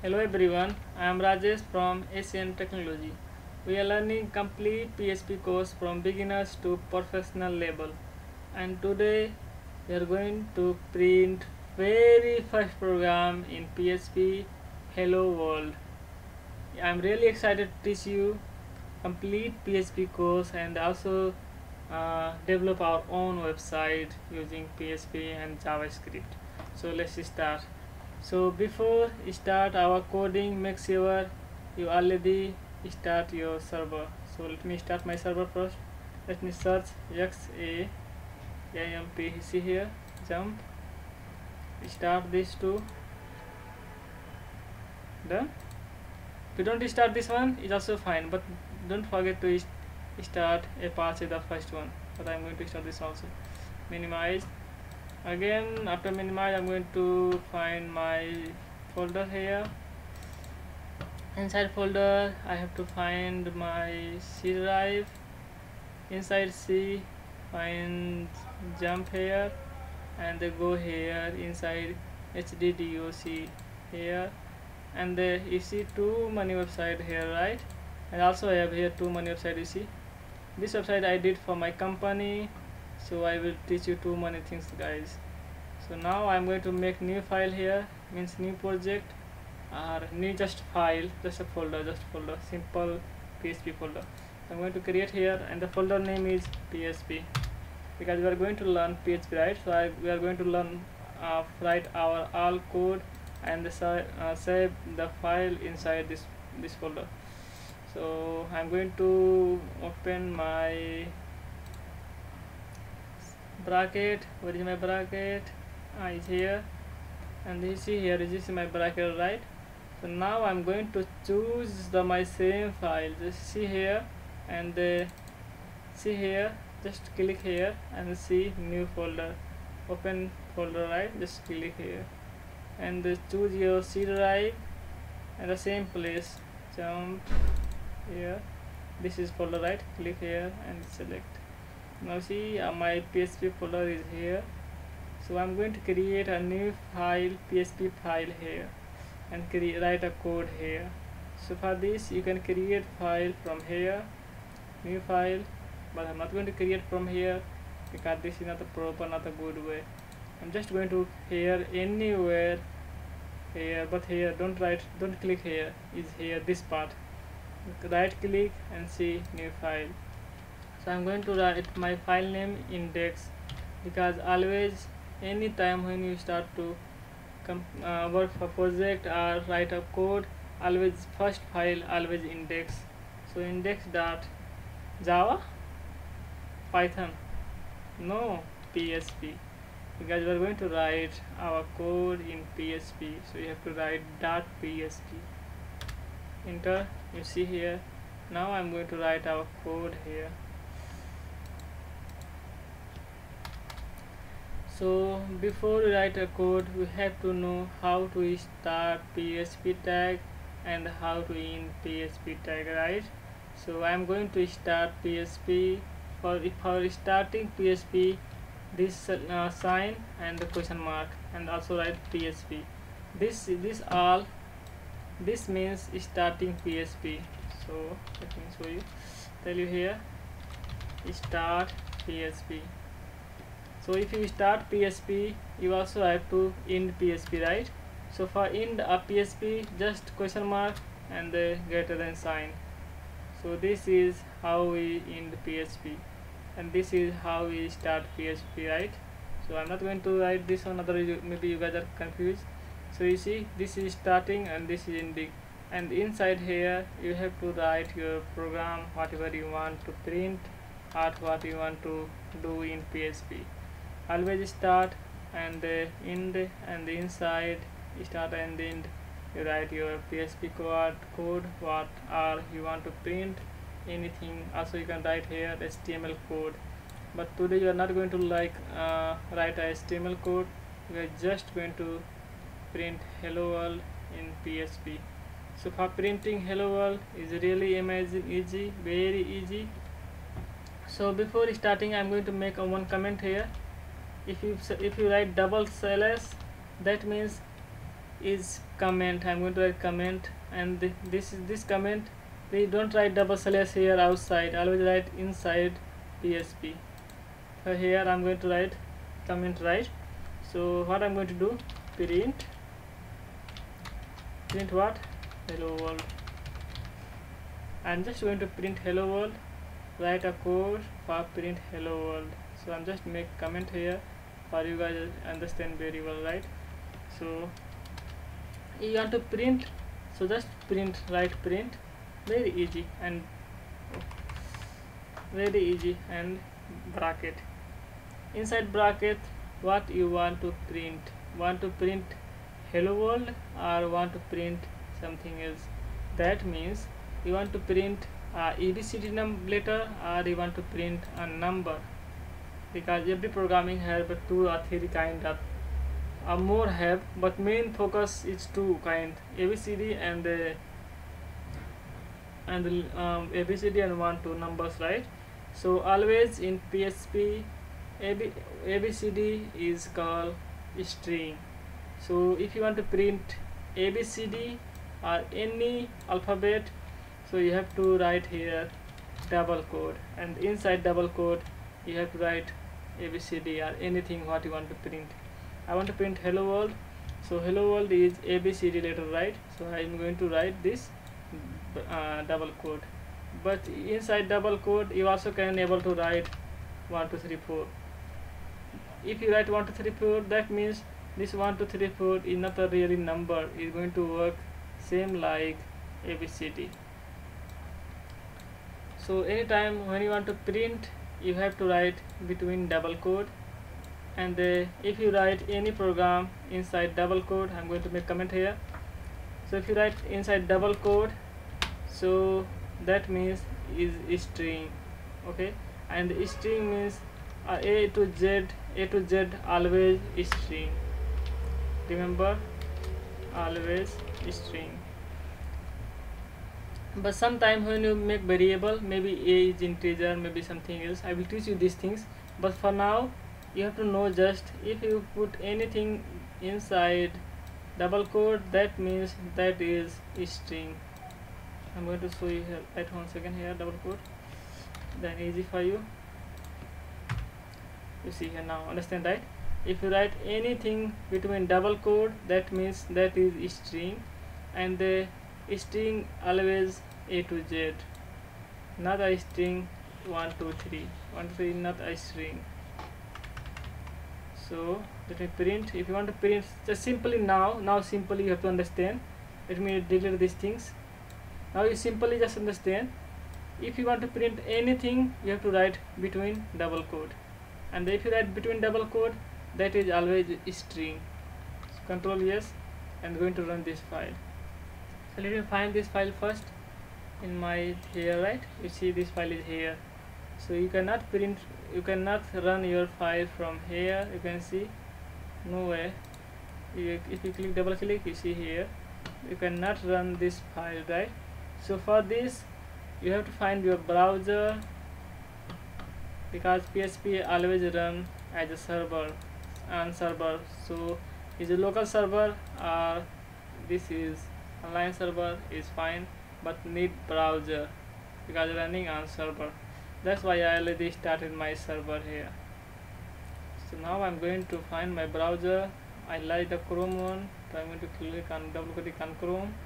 Hello everyone, I am Rajesh from Asian Technology. We are learning complete PHP course from beginners to professional level. And today we are going to print very first program in PHP Hello World. I am really excited to teach you complete PHP course and also develop our own website using PHP and JavaScript. So let's start. So before start our coding, make sure you already start your server. So let me start my server first. Let me search XAMPP. See here, jump, start this two. Done. If you don't start this one, it's also fine, but don't forget to start Apache, the first one. But I'm going to start this also. Minimize. Again, after minimize, I'm going to find my folder here. Inside folder, I have to find my C drive. Inside C, find jump here, and they go here inside HDDOC here. And you see too many website here, right? And also I have here too many website. You see this website I did for my company, so I will teach you too many things, guys. So now I'm going to make new file here, means new project or new just file, just a folder, simple PHP folder. I'm going to create here, and the folder name is PHP because we are going to learn PHP, right? So we are going to learn write our all code and save the file inside this folder. So I'm going to open my bracket. Where is my bracket? Is here, and you see here, this is my bracket, right? So now I'm going to choose my same file. Just see here, and see here, just click here and see new folder, open folder, right? Just click here and choose your C drive and the same place, jump here, this is folder, right? Click here and select. Now see my PHP folder is here, so I'm going to create a new file, PHP file here, and write a code here. So for this you can create file from here, new file, but I'm not going to create from here because this is not a proper, not a good way. I'm just going to here anywhere here, but here don't click here, is here this part, right click and see new file. So I'm going to write my file name index, because always anytime when you start to work for project or write a code, always first file always index. So index dot java, python, no, PHP, because we are going to write our code in PHP, so you have to write .php. Enter. You see here, now I'm going to write our code here. So before we write a code, we have to know how to start PHP tag and how to end PHP tag, right? So I'm going to start PHP. For starting PHP, this sign and the question mark, and also write PHP. This means starting PHP. So let me show you, tell you here, start PHP. So if you start PHP, you also have to end PHP, right? So for end a PHP, just question mark and the greater than sign. So this is how we end PHP, and this is how we start PHP, right? So I'm not going to write this on, other maybe you guys are confused. So you see, this is starting and this is ending, and inside here you have to write your program, whatever you want to print or what you want to do in PHP. Always start and end, and inside start and end you write your PHP code what or you want to print anything. Also you can write here HTML code, but today you are not going to write a HTML code. We are just going to print hello world in PHP. So for printing hello world is really amazing, easy, very easy. So before starting, I'm going to make one comment here. If you write double slash, that means is comment. I'm going to write comment, and this comment, we don't write double slash here outside, always write inside PHP. So here I'm going to write comment, right? So what I'm going to do, print what? Hello world. I'm just going to print hello world, write a code for print hello world. So I'm just make comment here for you guys understand very well, right? So you want to print, so just print, write print, very easy and bracket. Inside bracket, what you want to print? Want to print hello world or want to print something else? That means you want to print a ABCD letter or you want to print a number, because every programming have 2 or 3 kind of more have, but main focus is 2 kind, ABCD and ABCD and 1 2 numbers, right? So always in PHP ABCD is called string. So if you want to print ABCD or any alphabet, so you have to write here double quote, and inside double quote you have to write ABCD or anything what you want to print. I want to print hello world, so hello world is ABCD letter, right? So I am going to write this double quote, but inside double quote you also can able to write 1 2 3 4. If you write 1 2 3 4, that means this 1 2 3 4 is not a really number, is going to work same like ABCD. So anytime when you want to print, you have to write between double quote, and if you write any program inside double quote, I'm going to make comment here. So if you write inside double quote, so that means is string, okay? And string means A to Z always string. Remember, always string. But sometime when you make variable, maybe A is integer, maybe something else, I will teach you these things. But for now you have to know, just if you put anything inside double quote, that means that is string. I'm going to show you here, right, 1 second here, double quote, then easy for you. You see here now, understand, right? If you write anything between double quote, that means that is string, and the string always A to Z, not a string 1 2 3 1 2 3, not a string. So let me print. If you want to print, just simply now simply you have to understand. Let me delete these things. Now you simply just understand, if you want to print anything, you have to write between double quote, and if you write between double quote, that is always string. So control yes, and going to run this file. So let me find this file first in my here, right? You see this file is here, so you cannot print, you cannot run your file from here. You can see, no way. If you click, double click, you see here, you cannot run this file, right? So for this you have to find your browser, because PHP always run as a server and server. So is a local server or this is online server is fine, but need browser because running on server. That's why I already started my server here. So now I'm going to find my browser. I like the Chrome one, so I'm going to click on, double click on Chrome.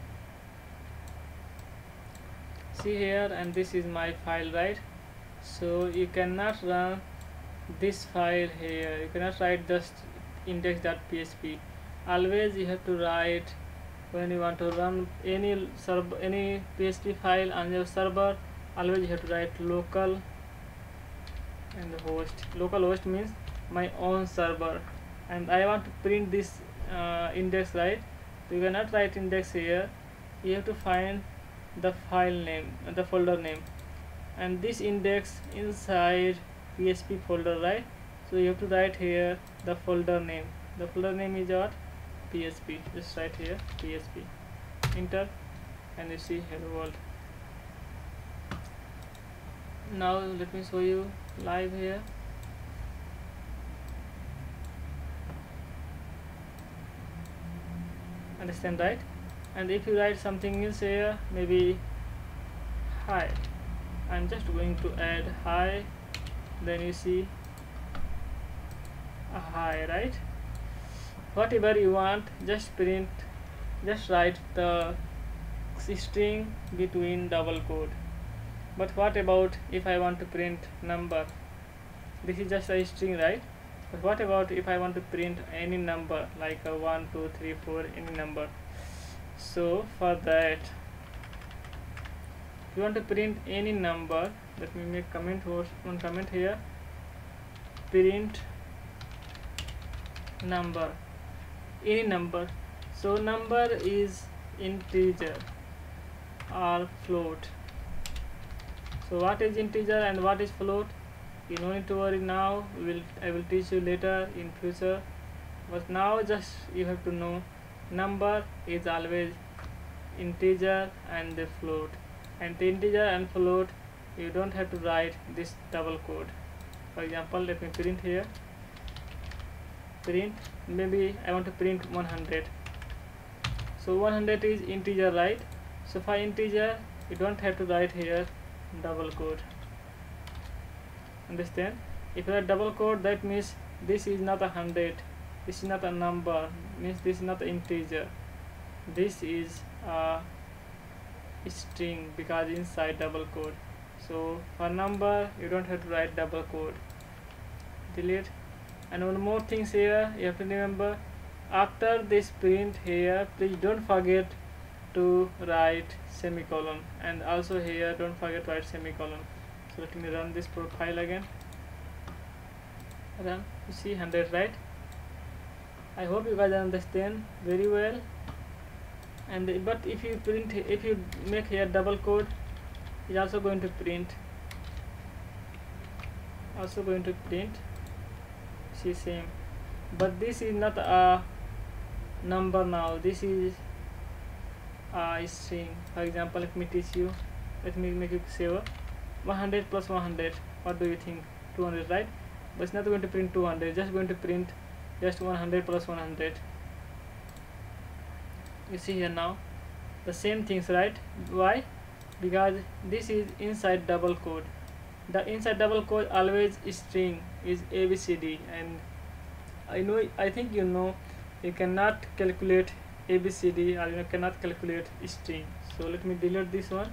See here, and this is my file, right? So you cannot run this file here, you cannot write just index.php. Always you have to write, when you want to run any server, any PHP file on your server, always you have to write local and the host. Local host means my own server, and I want to print this index, right? So you cannot write index here, you have to find the file name and the folder name, and this index inside PHP folder, right? So you have to write here the folder name. The folder name is what? PHP. Just write here PHP, enter, and you see hello world. Now let me show you live here. Understand, right? And if you write something else here, maybe hi, I'm just going to add hi, then you see a hi, right? Whatever you want, just write the string between double quote. But what about if I want to print number? This is just a string, right? But what about if I want to print any number, like a 1 2 3 4, any number? So for that, if you want to print any number, let me make one comment here, print number, any number. So number is integer or float. So what is integer and what is float? You don't need to worry now. I will teach you later in future. But now just you have to know number is always integer and the float. And the integer and float, you don't have to write this double quote. For example, let me print here. Print, maybe I want to print 100. So 100 is integer, right? So for integer, you don't have to write here double quote. Understand? If you write double quote, that means this is not 100, this is not a number, means this is not an integer, this is a string, because inside double quote. So for number, you don't have to write double quote. Delete. And one more things here you have to remember, after this print here, please don't forget to write semicolon, and also here don't forget to write semicolon. So let me run this profile again. Run. You see 100, right? I hope you guys understand very well. And but if you make here double quote, it's also going to print. See, same. But this is not a number now. This is a string. For example, let me teach you. Let me make you save 100 plus 100. What do you think? 200, right? But it's not going to print 200. Just going to print just 100 plus 100. You see here now the same things, right? Why? Because this is inside double quote. The inside double quote always string is ABCD, and I think you know you cannot calculate ABCD, or you cannot calculate string. So let me delete this one,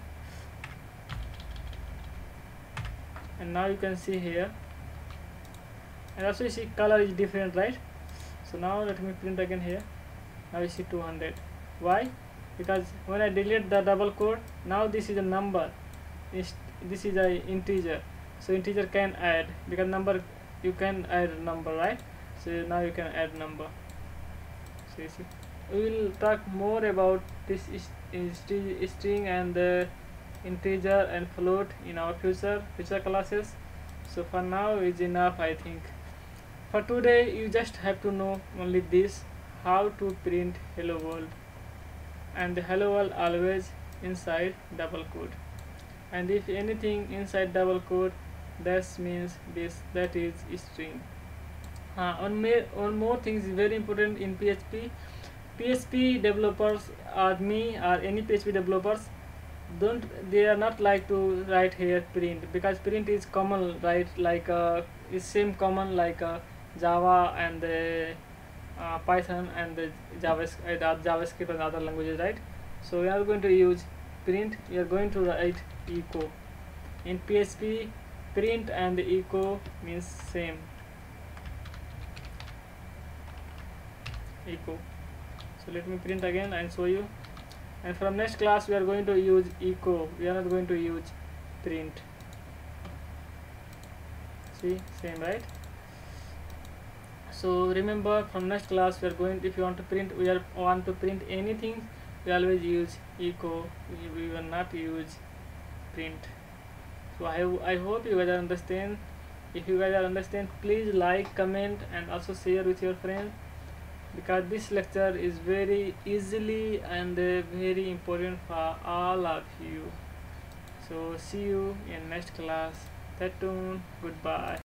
and now you can see here, and also you see color is different, right? So now let me print again here. Now you see 200. Why? Because when I delete the double quote, now this is a number, this is a integer, so integer can add, because number you can add number, right? So now you can add number. So you see, we will talk more about this string and the integer and float in our future classes. So for now is enough, I think. For today you just have to know only this, how to print hello world, and the hello world always inside double quote. And if anything inside double quote, that means that is string. One more thing is very important in PHP. PHP developers or me or any PHP developers, they are not like to write here print, because print is common, right? Like is same common like Java and the Python and the JavaScript and other languages, right? So we are going to use print. We are going to write echo. In PHP, print and echo means same. Echo. So let me print again and show you. And from next class we are going to use echo. We are not going to use print. See, same, right? So remember, from next class we are going, if you want to print, want to print anything, we always use echo. We will not use print. So I hope you guys understand. If you guys understand, please like, comment, and also share with your friends, because this lecture is very easily and very important for all of you. So see you in next class. Stay tuned. Goodbye.